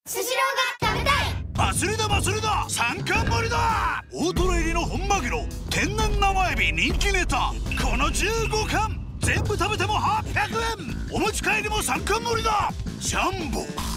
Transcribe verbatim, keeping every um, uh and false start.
スシローが食べたい。 祭りだ祭りだ、三冠盛りだ。大トロ入りの本マグロ、天然生エビ人気ネタ、このじゅうごかん全部食べてもはっぴゃくえん。お持ち帰りも三冠盛りだ。ジャンボ。